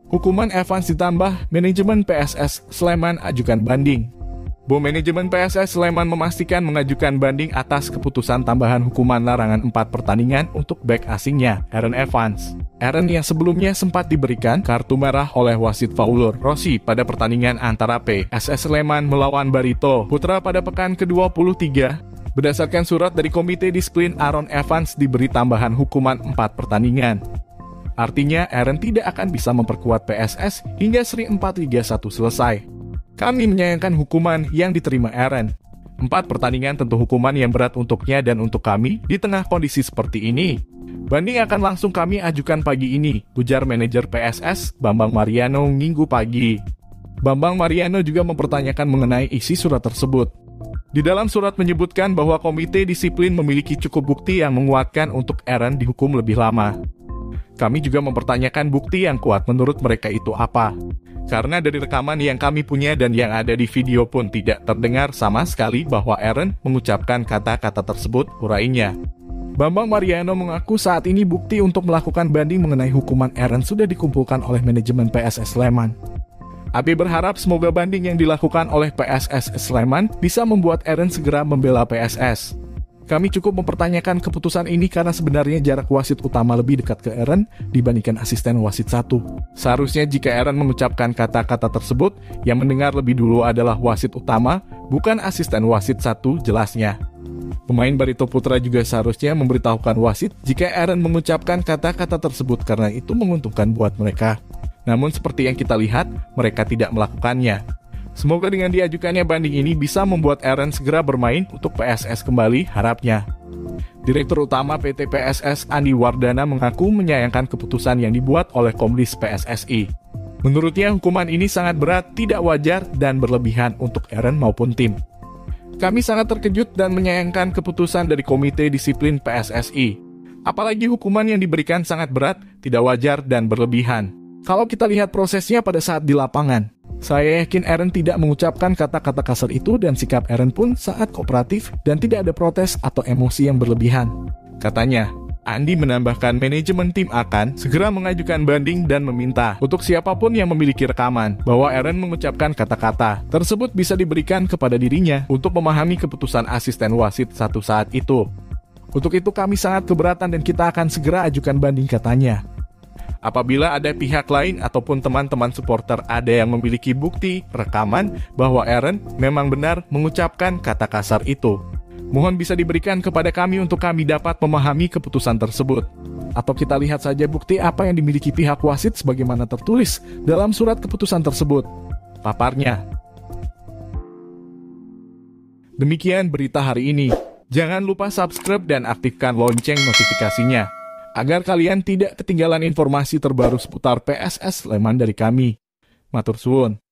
Hukuman Evans ditambah, manajemen PSS Sleman ajukan banding. Manajemen PSS Sleman memastikan mengajukan banding atas keputusan tambahan hukuman larangan 4 pertandingan untuk bek asingnya, Aaron Evans. Aaron yang sebelumnya sempat diberikan kartu merah oleh wasit Faulur Rossi pada pertandingan antara PSS Sleman melawan Barito Putra pada pekan ke-23. Berdasarkan surat dari Komite Disiplin, Aaron Evans diberi tambahan hukuman 4 pertandingan. Artinya, Aaron tidak akan bisa memperkuat PSS hingga seri 4 Liga 1 selesai. Kami menyayangkan hukuman yang diterima Aaron. 4 pertandingan tentu hukuman yang berat untuknya dan untuk kami di tengah kondisi seperti ini. Banding akan langsung kami ajukan pagi ini, ujar manajer PSS Bambang Mariano Minggu pagi. Bambang Mariano juga mempertanyakan mengenai isi surat tersebut. Di dalam surat menyebutkan bahwa Komite Disiplin memiliki cukup bukti yang menguatkan untuk Aaron dihukum lebih lama. Kami juga mempertanyakan bukti yang kuat menurut mereka itu apa. Karena dari rekaman yang kami punya dan yang ada di video pun tidak terdengar sama sekali bahwa Aaron mengucapkan kata-kata tersebut, urainya. Bambang Mariano mengaku saat ini bukti untuk melakukan banding mengenai hukuman Aaron sudah dikumpulkan oleh manajemen PSS Sleman. Abi berharap semoga banding yang dilakukan oleh PSS Sleman bisa membuat Aaron segera membela PSS. Kami cukup mempertanyakan keputusan ini karena sebenarnya jarak wasit utama lebih dekat ke Aaron dibandingkan asisten wasit 1. Seharusnya jika Aaron mengucapkan kata-kata tersebut, yang mendengar lebih dulu adalah wasit utama, bukan asisten wasit 1, jelasnya. Pemain Barito Putra juga seharusnya memberitahukan wasit jika Aaron mengucapkan kata-kata tersebut karena itu menguntungkan buat mereka. Namun seperti yang kita lihat, mereka tidak melakukannya. Semoga dengan diajukannya banding ini bisa membuat Aaron segera bermain untuk PSS kembali, harapnya. Direktur Utama PT PSS Andi Wardana mengaku menyayangkan keputusan yang dibuat oleh Komdis PSSI. Menurutnya hukuman ini sangat berat, tidak wajar, dan berlebihan untuk Aaron maupun tim. Kami sangat terkejut dan menyayangkan keputusan dari Komite Disiplin PSSI. Apalagi hukuman yang diberikan sangat berat, tidak wajar, dan berlebihan. Kalau kita lihat prosesnya pada saat di lapangan, saya yakin Aaron tidak mengucapkan kata-kata kasar itu dan sikap Aaron pun sangat kooperatif dan tidak ada protes atau emosi yang berlebihan. Katanya, Andi menambahkan manajemen tim akan segera mengajukan banding dan meminta untuk siapapun yang memiliki rekaman bahwa Aaron mengucapkan kata-kata tersebut bisa diberikan kepada dirinya untuk memahami keputusan asisten wasit 1 saat itu. Untuk itu kami sangat keberatan dan kita akan segera ajukan banding, katanya. Apabila ada pihak lain ataupun teman-teman supporter ada yang memiliki bukti rekaman bahwa Aaron memang benar mengucapkan kata kasar itu, mohon bisa diberikan kepada kami untuk kami dapat memahami keputusan tersebut. Atau kita lihat saja bukti apa yang dimiliki pihak wasit sebagaimana tertulis dalam surat keputusan tersebut, paparnya. Demikian berita hari ini. Jangan lupa subscribe dan aktifkan lonceng notifikasinya agar kalian tidak ketinggalan informasi terbaru seputar PSS Sleman dari kami. Matur suwun.